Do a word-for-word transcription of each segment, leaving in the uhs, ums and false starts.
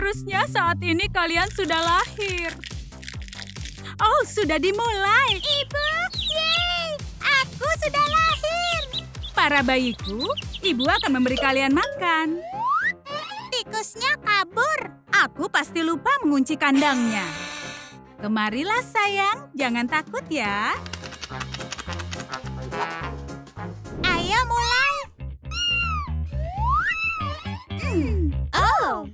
Seharusnya saat ini kalian sudah lahir. Oh, sudah dimulai. Ibu, yeay! Aku sudah lahir. Para bayiku, ibu akan memberi kalian makan. Tikusnya kabur. Aku pasti lupa mengunci kandangnya. Kemarilah sayang, jangan takut ya. Ayo mulai. Hmm. Oh.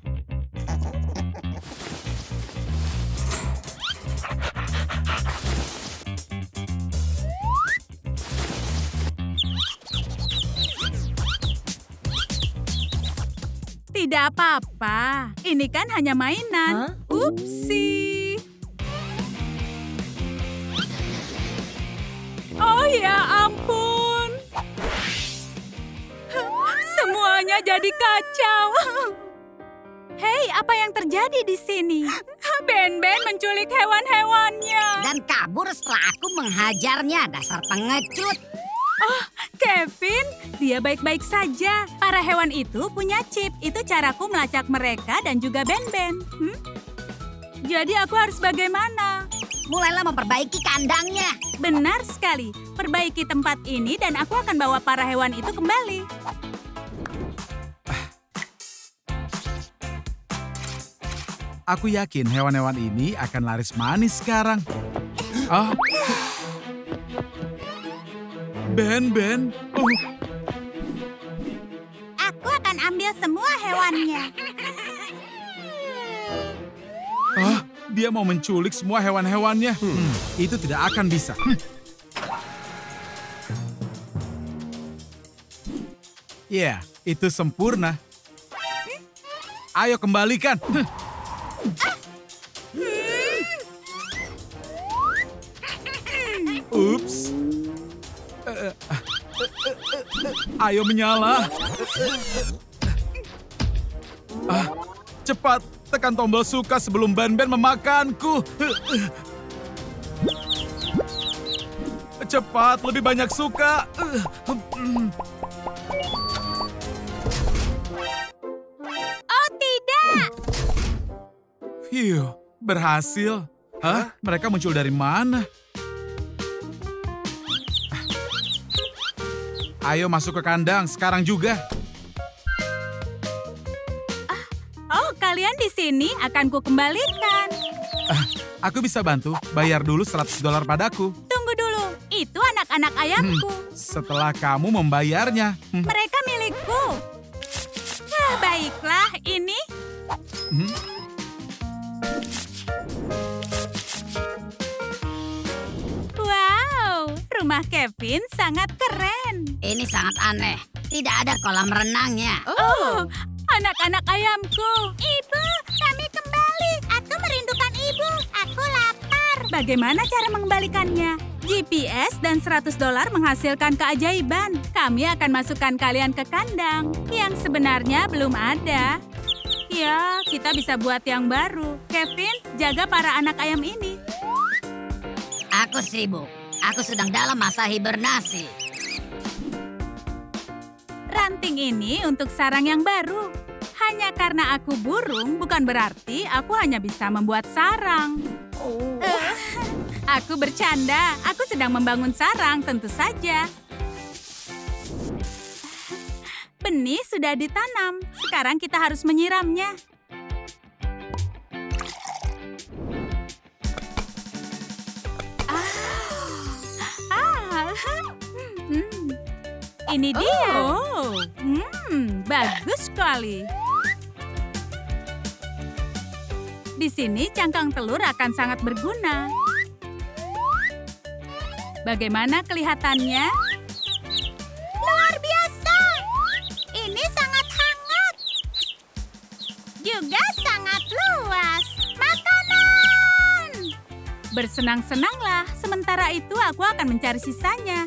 Tidak apa-apa, ini kan hanya mainan. Huh? Upsi. Oh ya ampun. Semuanya jadi kacau. Hei, apa yang terjadi di sini? Ben-Ben menculik hewan-hewannya. Dan kabur setelah aku menghajarnya, dasar pengecut. Oh, Kevin, dia baik-baik saja. Para hewan itu punya chip. Itu caraku melacak mereka dan juga Ben-Ben. Hmm? Jadi aku harus bagaimana? Mulailah memperbaiki kandangnya. Benar sekali. Perbaiki tempat ini dan aku akan bawa para hewan itu kembali. Aku yakin hewan-hewan ini akan laris manis sekarang. Ah. Ben, Ben. Oh. Aku akan ambil semua hewannya. Ah, dia mau menculik semua hewan-hewannya. Hmm, itu tidak akan bisa. Hmm. Ya, yeah, itu sempurna. Ayo kembalikan. Ups. Ayo menyala. Ah, cepat, tekan tombol suka sebelum Ben-Ben memakanku. Cepat, lebih banyak suka. Oh tidak. Phew, berhasil. Hah? Mereka muncul dari mana? Ayo masuk ke kandang, sekarang juga. Oh, kalian di sini akan ku kembalikan. Ah, aku bisa bantu. Bayar dulu seratus dolar padaku. Tunggu dulu, itu anak-anak ayamku. Hmm, setelah kamu membayarnya. Hmm. Mereka milikku. Ah, baiklah, ini. Hmm. Wow, rumah Kevin sangat keren. Ini sangat aneh. Tidak ada kolam renangnya. Oh, anak-anak ayamku. Ibu, kami kembali. Aku merindukan ibu. Aku lapar. Bagaimana cara mengembalikannya? G P S dan seratus dolar menghasilkan keajaiban. Kami akan masukkan kalian ke kandang yang sebenarnya belum ada. Ya, kita bisa buat yang baru. Kevin, jaga para anak ayam ini. Aku sibuk. Aku sedang dalam masa hibernasi. Ranting ini untuk sarang yang baru. Hanya karena aku burung, bukan berarti aku hanya bisa membuat sarang. Oh. Uh, aku bercanda. Aku sedang membangun sarang, tentu saja. Benih sudah ditanam. Sekarang kita harus menyiramnya. Hmm. Ini dia. Oh, hmm, bagus sekali. Di sini cangkang telur akan sangat berguna. Bagaimana kelihatannya? Luar biasa. Ini sangat hangat. Juga sangat luas. Makanan. Bersenang-senanglah. Sementara itu aku akan mencari sisanya.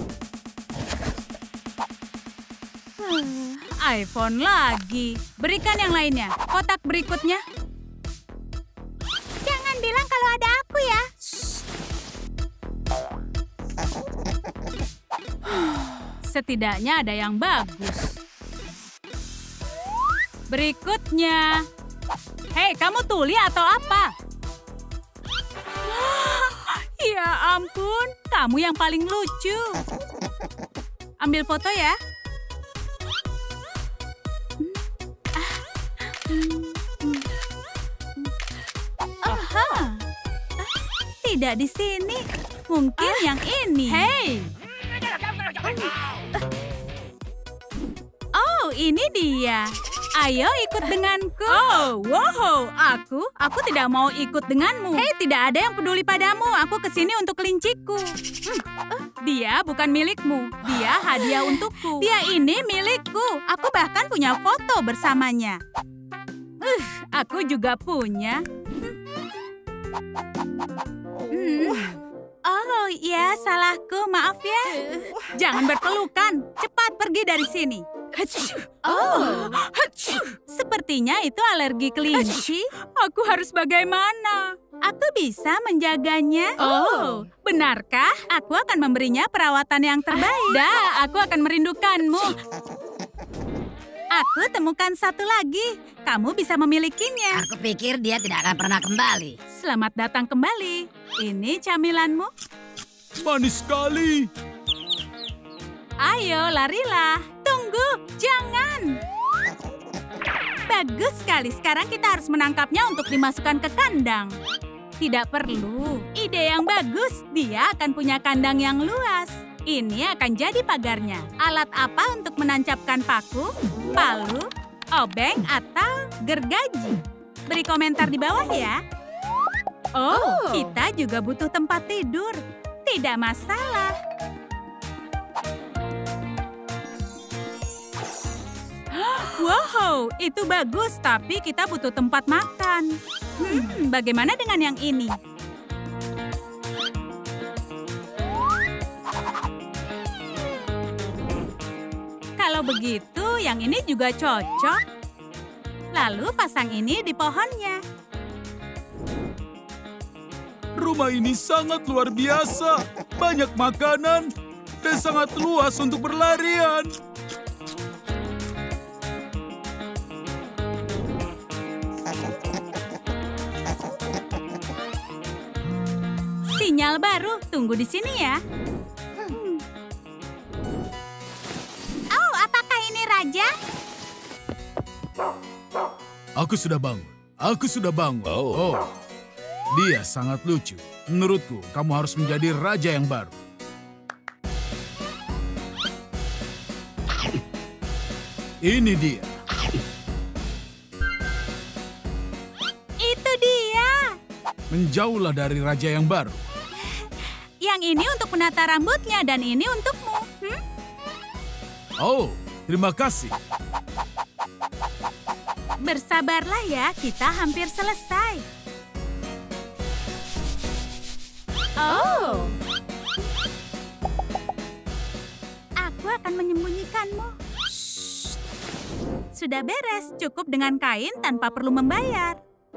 iPhone lagi. Berikan yang lainnya. Kotak berikutnya. Jangan bilang kalau ada aku ya. Setidaknya ada yang bagus. Berikutnya. Hei, kamu tuli atau apa? Ya ampun, kamu yang paling lucu. Ambil foto ya. Aha. Tidak di sini. Mungkin yang ini. Hei. Oh, ini dia. Ayo ikut denganku. Oh, wow, aku, aku tidak mau ikut denganmu. Hei, tidak ada yang peduli padamu. Aku kesini untuk kelinciku. Hmm. Dia bukan milikmu. Dia hadiah untukku. Dia ini milikku. Aku bahkan punya foto bersamanya. Uh, aku juga punya. Hmm. Oh, ya salahku. Maaf ya. Jangan berpelukan. Cepat pergi dari sini. Oh, sepertinya itu alergi kelinci. Aku harus bagaimana? Aku bisa menjaganya. Oh, benarkah? Aku akan memberinya perawatan yang terbaik. Dah, aku akan merindukanmu. Aku temukan satu lagi. Kamu bisa memilikinya. Aku pikir dia tidak akan pernah kembali. Selamat datang kembali. Ini camilanmu. Manis sekali. Ayo, larilah. Tunggu, jangan. Bagus sekali. Sekarang kita harus menangkapnya untuk dimasukkan ke kandang. Tidak perlu. Ide yang bagus. Dia akan punya kandang yang luas. Ini akan jadi pagarnya. Alat apa untuk menancapkan paku, palu, obeng, atau gergaji? Beri komentar di bawah ya. Oh, kita juga butuh tempat tidur. Tidak masalah. Wow, itu bagus, tapi kita butuh tempat makan. Hmm, bagaimana dengan yang ini? Kalau begitu, yang ini juga cocok. Lalu pasang ini di pohonnya. Rumah ini sangat luar biasa. Banyak makanan dan sangat luas untuk berlarian. Sinyal baru, tunggu di sini ya. Hmm. Oh, apakah ini raja? Aku sudah bangun. Aku sudah bangun. Oh. oh. Dia sangat lucu. Menurutku, kamu harus menjadi raja yang baru. Ini dia. Itu dia. Menjauhlah dari raja yang baru. Yang ini untuk menata rambutnya dan ini untukmu. Hmm? Oh, terima kasih. Bersabarlah ya, kita hampir selesai. Oh. Aku akan menyembunyikanmu. Shh. Sudah beres, cukup dengan kain tanpa perlu membayar.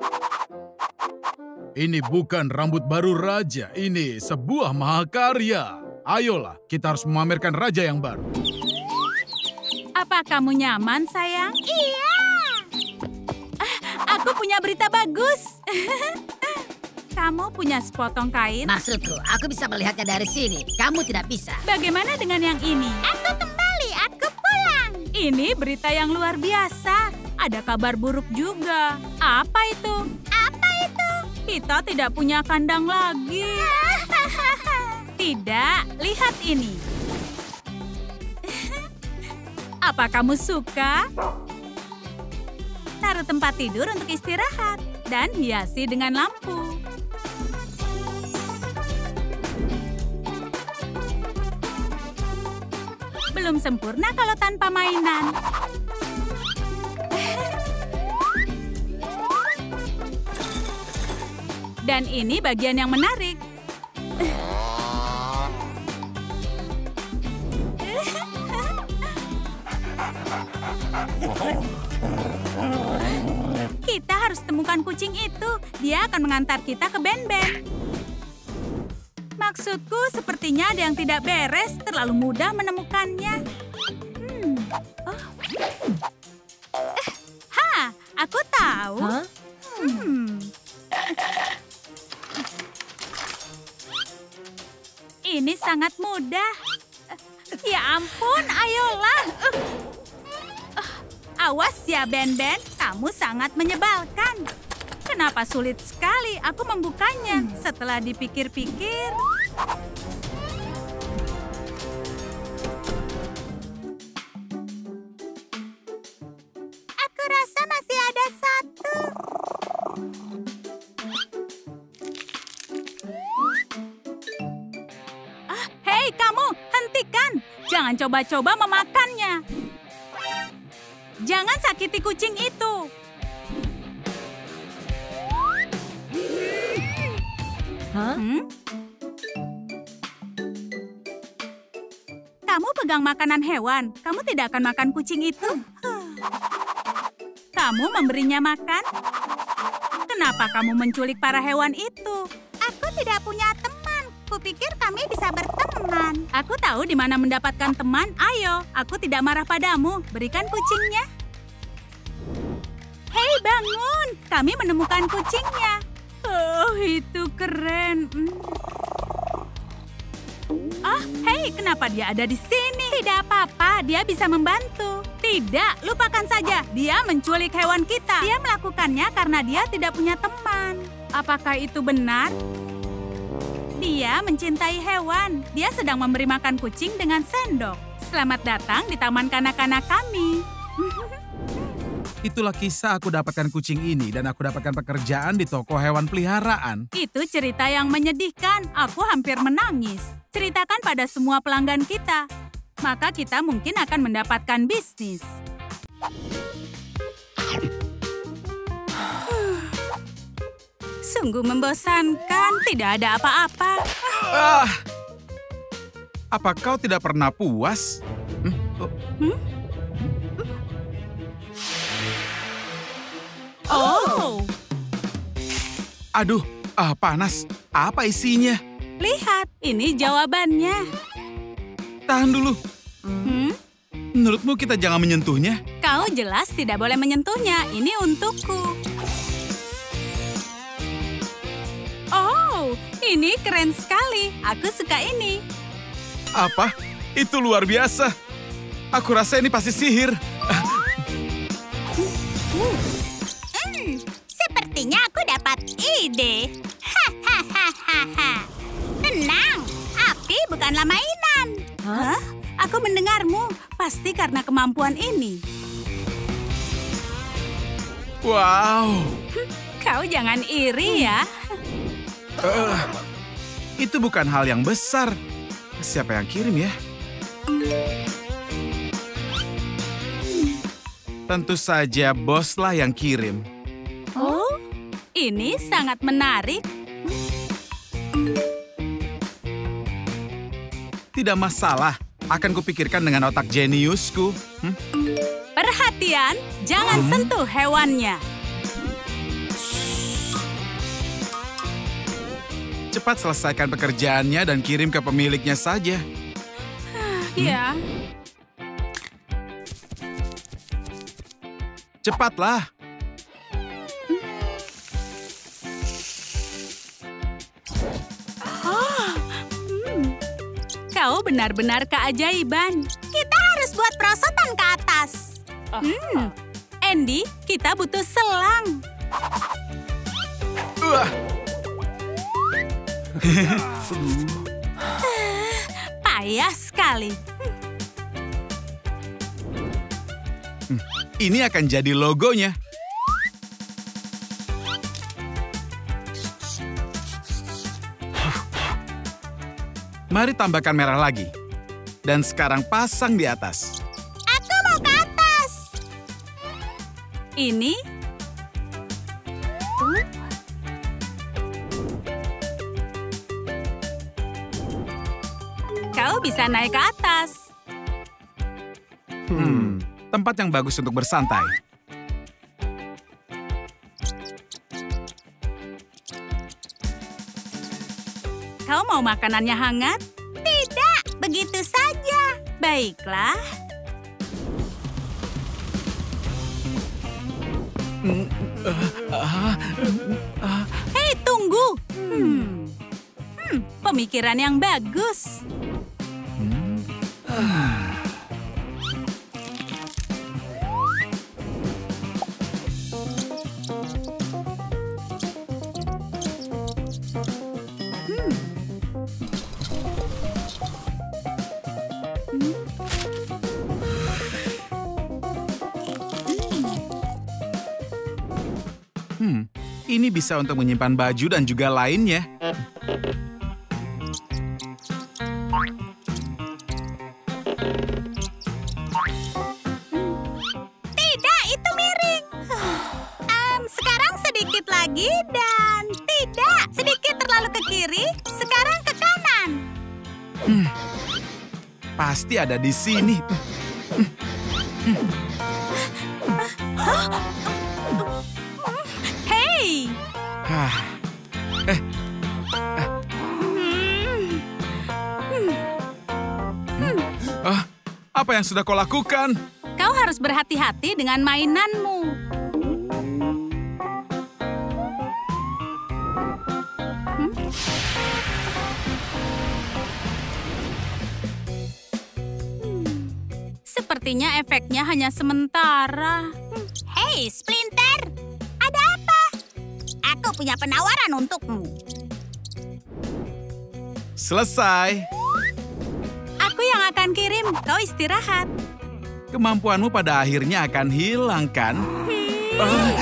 Ini bukan rambut baru raja, ini sebuah mahakarya. Ayolah, kita harus memamerkan raja yang baru. Apa kamu nyaman, sayang? Iya. Ah, aku punya berita bagus. Kamu punya sepotong kain? Maksudku, aku bisa melihatnya dari sini. Kamu tidak bisa. Bagaimana dengan yang ini? Aku kembali, aku pulang. Ini berita yang luar biasa. Ada kabar buruk juga. Apa itu? Apa itu? Kita tidak punya kandang lagi. Tidak, lihat ini. Apa kamu suka? Taruh tempat tidur untuk istirahat dan hiasi dengan lampu. Belum sempurna kalau tanpa mainan. Dan ini bagian yang menarik. Kita harus temukan kucing itu. Dia akan mengantar kita ke Ben-Ben. Maksudku, sepertinya ada yang tidak beres. Terlalu mudah menemukannya. Hmm. Oh. Eh, ha, Aku tahu. Hah? Hmm. Ini sangat mudah. Ya ampun, ayolah. Uh, awas ya, Ben-Ben. Kamu sangat menyebalkan. Kenapa sulit sekali aku membukanya? Setelah dipikir-pikir... Aku rasa masih ada satu. Ah, hei kamu, hentikan. Jangan coba-coba memakannya. Jangan sakiti kucing itu. Hah? Hmm? Kamu pegang makanan hewan. Kamu tidak akan makan kucing itu? Kamu memberinya makan? Kenapa kamu menculik para hewan itu? Aku tidak punya teman. Kupikir kami bisa berteman. Aku tahu di mana mendapatkan teman. Ayo, aku tidak marah padamu. Berikan kucingnya. Hei, bangun. Kami menemukan kucingnya. Oh, itu keren. Hmm. Ah, hei, kenapa dia ada di sini? Tidak apa-apa, dia bisa membantu. Tidak, lupakan saja. Dia menculik hewan kita. Dia melakukannya karena dia tidak punya teman. Apakah itu benar? Dia mencintai hewan. Dia sedang memberi makan kucing dengan sendok. Selamat datang di taman kanak-kanak kami. Itulah kisah aku dapatkan kucing ini dan aku dapatkan pekerjaan di toko hewan peliharaan. Itu cerita yang menyedihkan. Aku hampir menangis. Ceritakan pada semua pelanggan kita. Maka kita mungkin akan mendapatkan bisnis. Sungguh membosankan. Tidak ada apa-apa. Ah! Apa kau tidak pernah puas? Hmm? Oh. Hmm? Oh, Aduh, ah panas. Apa isinya? lihat. Ini jawabannya. Tahan dulu. Hmm? Menurutmu kita jangan menyentuhnya? Kau jelas tidak boleh menyentuhnya. Ini untukku. Oh, ini keren sekali. Aku suka ini. Apa? Itu luar biasa. Aku rasa ini pasti sihir. Hmm, sepertinya aku dapat ide. Hahaha. Tenang, api bukanlah mainan. Hah? Aku mendengarmu. Pasti karena kemampuan ini. Wow. Kau jangan iri ya. Eh, itu bukan hal yang besar. Siapa yang kirim ya? Tentu saja boslah yang kirim. Oh, ini sangat menarik. Tidak masalah. Akan kupikirkan dengan otak jeniusku. Hmm? Perhatian, jangan sentuh hewannya. Cepat selesaikan pekerjaannya dan kirim ke pemiliknya saja. Ya. Cepatlah. Kau benar-benar keajaiban. Kita harus buat perosotan ke atas. Hmm. Andy, kita butuh selang. Uh. Payah sekali. Ini akan jadi logonya. Mari tambahkan merah lagi. Dan sekarang pasang di atas. Aku mau ke atas. Ini. Kau bisa naik ke atas. Hmm, tempat yang bagus untuk bersantai. Kau mau makanannya hangat? Tidak, begitu saja. Baiklah. Hei, tunggu. Hmm. Hmm, pemikiran yang bagus. Hmm, ini bisa untuk menyimpan baju dan juga lainnya. Tidak, itu miring. Em, sekarang sedikit lagi dan tidak. Sedikit terlalu ke kiri, sekarang ke kanan. Hmm, pasti ada di sini. Hei! Hah. Eh, ah, apa yang sudah kau lakukan? Kau harus berhati-hati dengan mainanmu. Hmm? Hmm, Sepertinya efeknya hanya sementara. Hmm. Hei, Splinter. Ada apa? Aku punya penawaran untukmu. Selesai. Aku yang akan kirim, kau istirahat. Kemampuanmu pada akhirnya akan hilang, kan? Ah.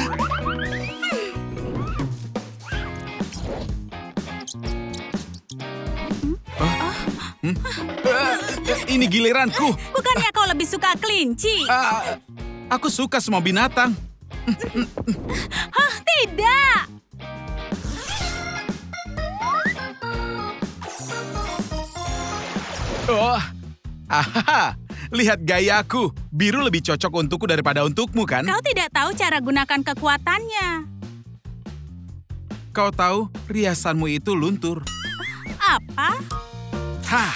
Ah. Hmm? Ah, ini giliranku. Bukannya kau lebih suka kelinci? Ah, aku suka semua binatang. Hah, tidak! Oh, ahaha. Lihat gayaku. Biru lebih cocok untukku daripada untukmu, kan? Kau tidak tahu cara gunakan kekuatannya. Kau tahu, riasanmu itu luntur. Apa? Hah.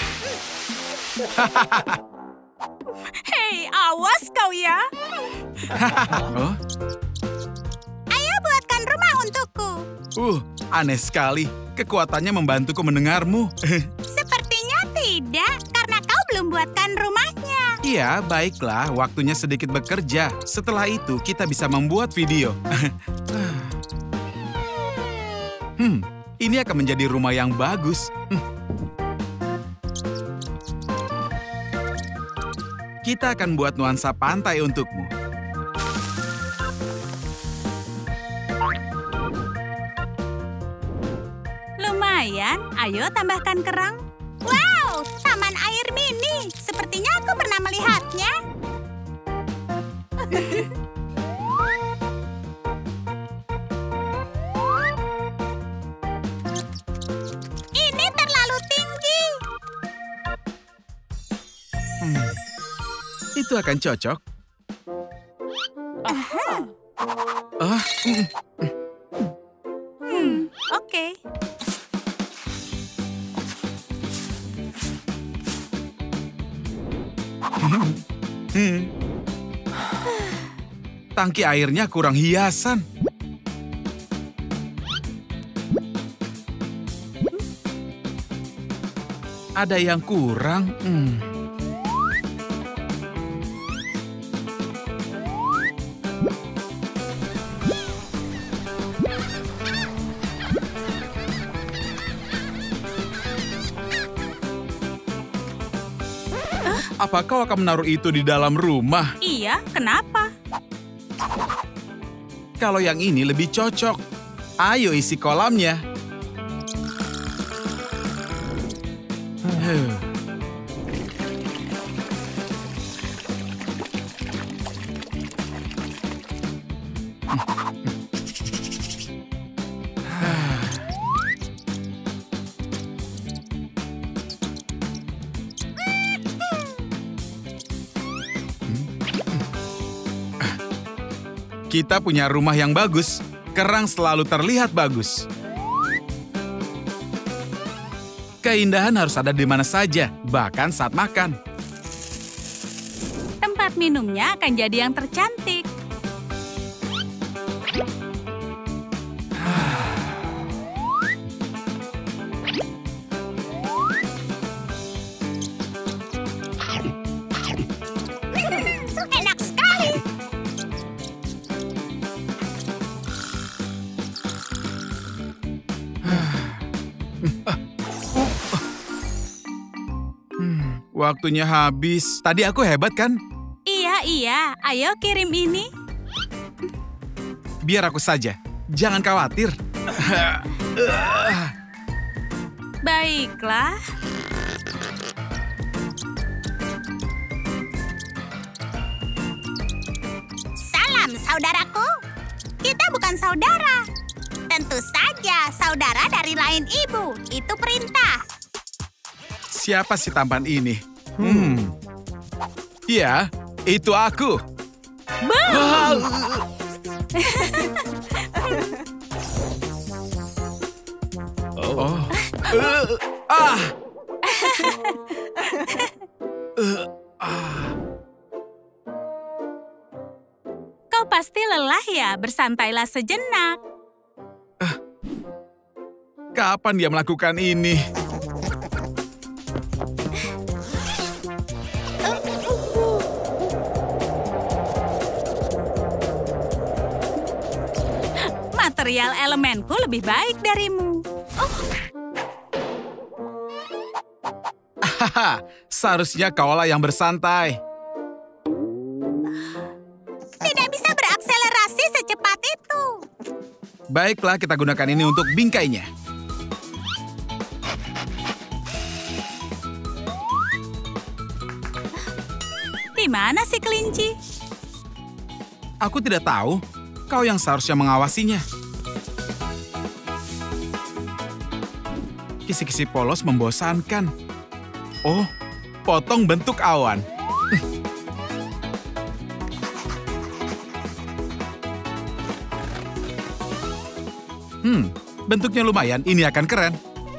Hei, awas kau ya. Oh, Ayo buatkan rumah untukku. uh, aneh sekali. Kekuatannya membantuku mendengarmu. Sepertinya tidak, karena kau belum buatkan rumahnya. Iya, baiklah. Waktunya sedikit bekerja. Setelah itu, kita bisa membuat video. Hmm, ini akan menjadi rumah yang bagus. Hmm. Kita akan buat nuansa pantai untukmu. Lumayan, ayo tambahkan kerang. Wow, taman air mini. Sepertinya aku pernah melihatnya. Ini terlalu tinggi. Hmm. Itu akan cocok. Ah, mm, Hmm, oke. hmm. Tangki airnya kurang hiasan. Ada yang kurang. Hmm. Apa kau akan menaruh itu di dalam rumah? Iya, kenapa? Kalau yang ini lebih cocok. Ayo isi kolamnya. Huh. Kita punya rumah yang bagus. Kerang selalu terlihat bagus. Keindahan harus ada di mana saja, bahkan saat makan. Tempat minumnya akan jadi yang tercantik. Waktunya habis. Tadi aku hebat kan? Iya, iya. Ayo kirim ini. Biar aku saja. Jangan khawatir. Baiklah. Salam, saudaraku. Kita bukan saudara. Tentu saja saudara dari lain ibu. Itu perintah. Siapa si tampan ini? Hmm. Iya, itu aku. Oh. Uh, ah. Uh, ah. Kau pasti lelah ya, bersantailah sejenak. Uh. Kapan dia melakukan ini? Material elemenku lebih baik darimu. Oh. Hahaha, seharusnya kaulah yang bersantai. Tidak bisa berakselerasi secepat itu. Baiklah, kita gunakan ini untuk bingkainya. Di mana si kelinci? Aku tidak tahu. Kau yang seharusnya mengawasinya. Kisi-kisi polos membosankan. Oh, potong bentuk awan. Hmm, bentuknya lumayan. Ini akan keren.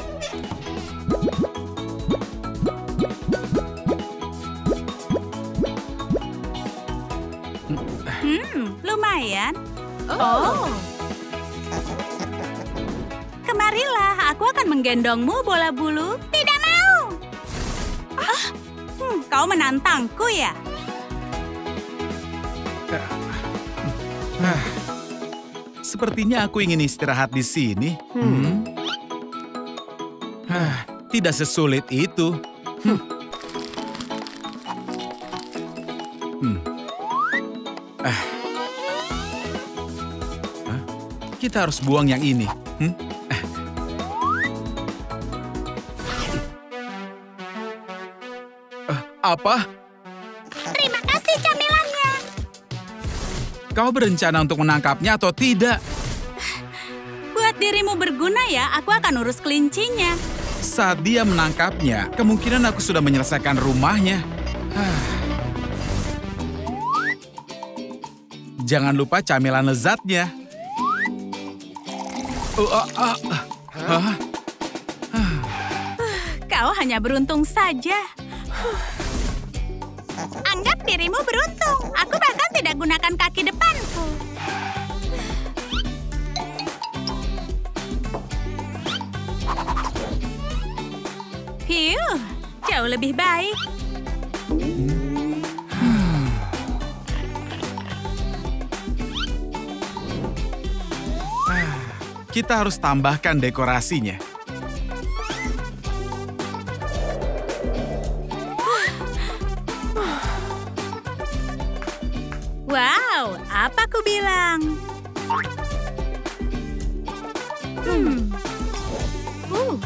Hmm, lumayan. Oh. Kemarilah, aku akan menggendongmu, bola bulu. Tidak mau. Ah, hmm, kau menantangku ya? Sepertinya aku ingin istirahat di sini. Hmm. Ah, tidak sesulit itu. Hmm. Hmm. Ah. Hah? Kita harus buang yang ini. Hmm? Ah. Ah, apa? Terima kasih camilannya. Kau berencana untuk menangkapnya atau tidak? Buat dirimu berguna ya, aku akan urus kelincinya. Saat dia menangkapnya, kemungkinan aku sudah menyelesaikan rumahnya. Ah. Jangan lupa camilan lezatnya. Uh, uh, uh, uh, uh. Kau hanya beruntung saja. Anggap dirimu beruntung. Aku bahkan tidak gunakan kaki depanku. Hiu, jauh lebih baik. Kita harus tambahkan dekorasinya. Wow, apa ku bilang? Hmm. Uh.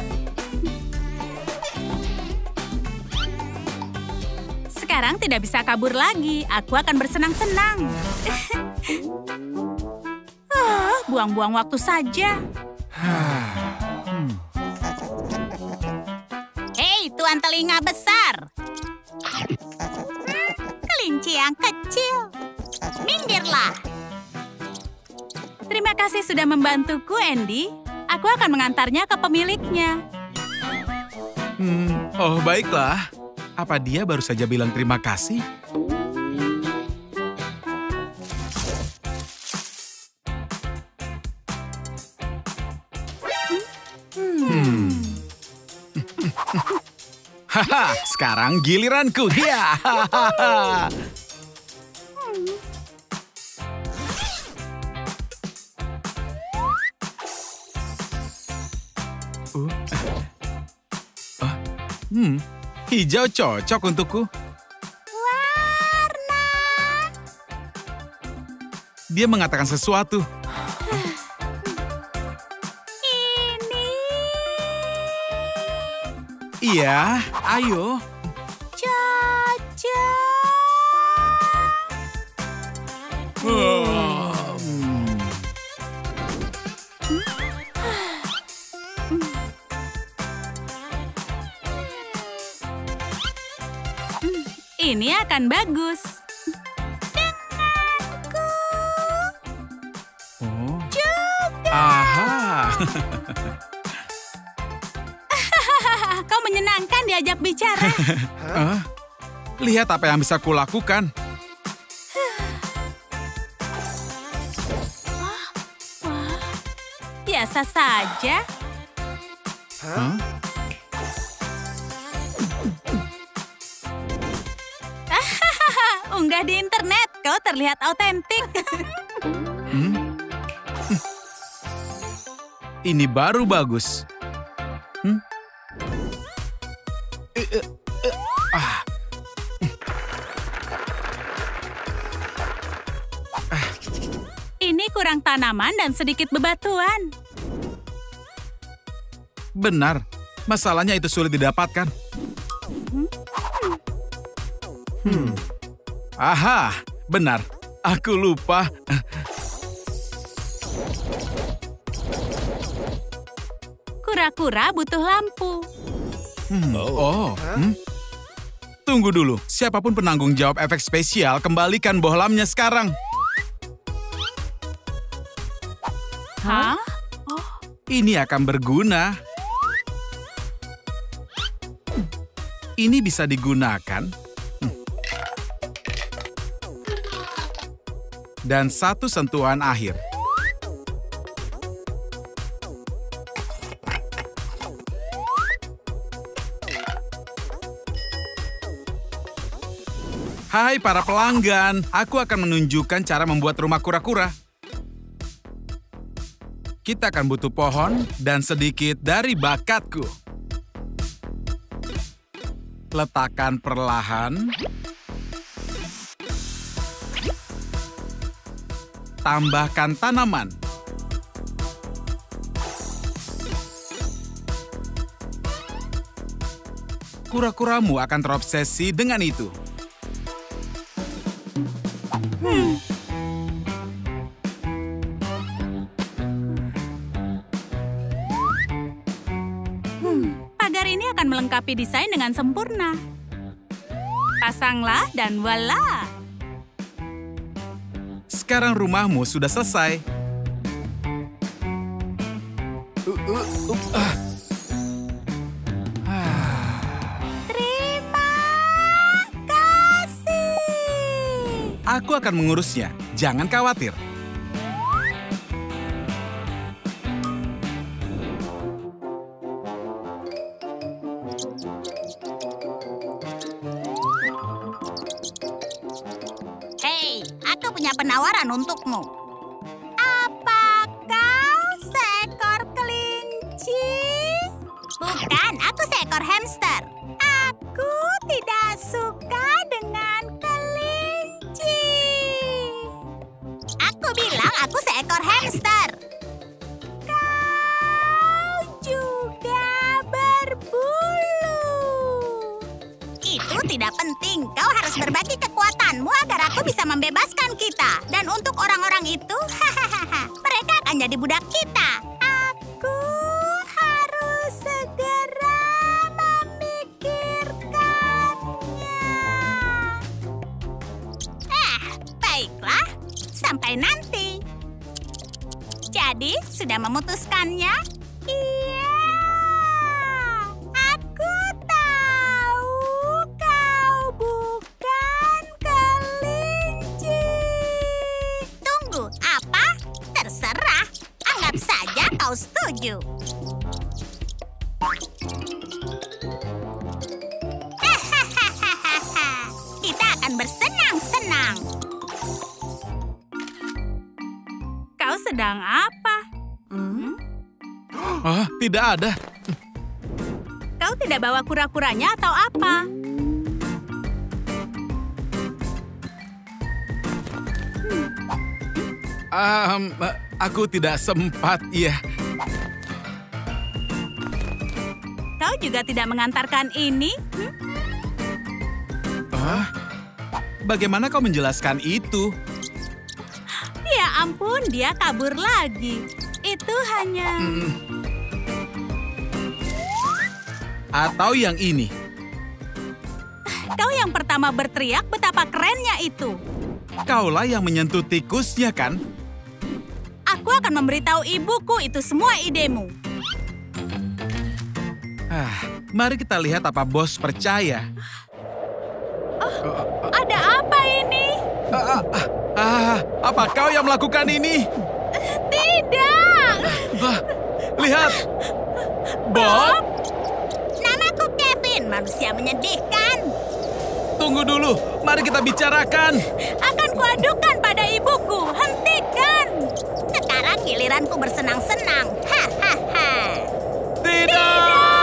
Sekarang tidak bisa kabur lagi. Aku akan bersenang-senang. Ah, buang-buang waktu saja. Hei, tuan telinga besar. Kelinci yang kecil. Minggirlah. Terima kasih sudah membantuku, Andy. Aku akan mengantarnya ke pemiliknya. Hmm, oh baiklah. Apa dia baru saja bilang terima kasih? Hmm. Haha, sekarang giliranku. Ya. Uh. Uh. Hmm. Hijau cocok untukku. Warna. Dia mengatakan sesuatu. Ini Iya, ayo. cocok. Ini akan bagus. Oh. Aha. Kau menyenangkan diajak bicara. Hah? Lihat apa yang bisa kulakukan. Biasa saja. Hah? Unggah di internet, kau terlihat autentik. Hmm? Ini baru bagus. Hmm? Eh, eh, eh, ah. Ini kurang tanaman dan sedikit bebatuan. Benar, masalahnya itu sulit didapatkan. Hmm. Aha, benar. Aku lupa. Kura-kura butuh lampu. Hmm. Oh, hmm? Tunggu dulu. Siapapun penanggung jawab efek spesial, kembalikan bohlamnya sekarang. Hah? Ini akan berguna. Ini bisa digunakan. Hmm. Dan satu sentuhan akhir. Hai para pelanggan, aku akan menunjukkan cara membuat rumah kura-kura. Kita akan butuh pohon dan sedikit dari bakatku. Letakkan perlahan. Tambahkan tanaman. Kura-kuramu akan terobsesi dengan itu. Hmm. Hmm, pagar ini akan melengkapi desain dengan sempurna. Pasanglah dan voila. Sekarang rumahmu sudah selesai. Uh, uh, uh, ah. Terima kasih. Aku akan mengurusnya. Jangan khawatir. Hei, aku punya penawaran untukmu. Apa kau seekor kelinci? Bukan, aku seekor hamster. Aku tidak suka dengan kelinci. Aku bilang aku seekor hamster. Kau juga berbulu. Itu tidak penting. Kau harus berbagi kekuatanmu agar aku bisa membebaskan kita. Dan untuk orang-orang itu, hahaha, mereka akan jadi budak kita. Aku harus segera memikirkannya. Eh, baiklah. Sampai nanti. Jadi, sudah memutuskannya? Iya. Aku tahu kau bukan kelinci. Tunggu, apa? Terserah. Anggap saja kau setuju. Hahaha. Kita akan bersenang-senang. Kau sedang apa? Hmm? Ah, tidak ada. Kau tidak bawa kura-kuranya atau apa? Um, aku tidak sempat, ya. Kau juga tidak mengantarkan ini? Hmm? Hah? Bagaimana kau menjelaskan itu? Ya ampun, dia kabur lagi. Itu hanya... Hmm. Atau yang ini. Kau yang pertama berteriak betapa kerennya itu. Kaulah yang menyentuh tikusnya, kan? Aku akan memberitahu ibuku itu semua idemu. Ah, mari kita lihat apa bos percaya. Oh, ada apa ini? Ah, ah, ah, apa kau yang melakukan ini? Tidak. Ah, lihat. Bob? Namaku Kevin, manusia menyedihkan. Tunggu dulu, mari kita bicarakan. Akan kuadukan pada ibuku, hentikan. Sekarang giliranku bersenang-senang. Hahaha. Tidak!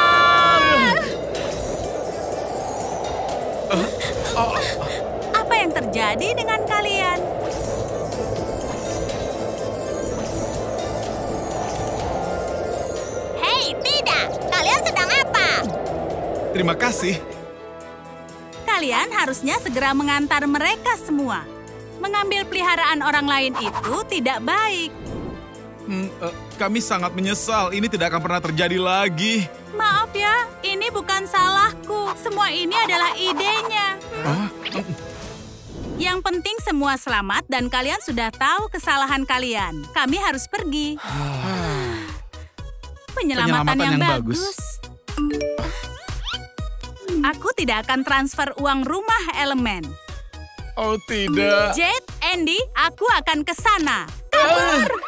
Uh, oh. Apa yang terjadi dengan kalian? Hei, tidak. Kalian sedang apa? Terima kasih. Kalian harusnya segera mengantar mereka semua. Mengambil peliharaan orang lain itu tidak baik. Hmm, uh, kami sangat menyesal. Ini tidak akan pernah terjadi lagi. Maaf ya, ini bukan salahku. Semua ini adalah idenya. Huh? Yang penting semua selamat dan kalian sudah tahu kesalahan kalian. Kami harus pergi. Penyelamatan, Penyelamatan yang, yang bagus. bagus. Aku tidak akan transfer uang rumah elemen. Oh tidak. Jet, Andy, aku akan ke sana. Kabur!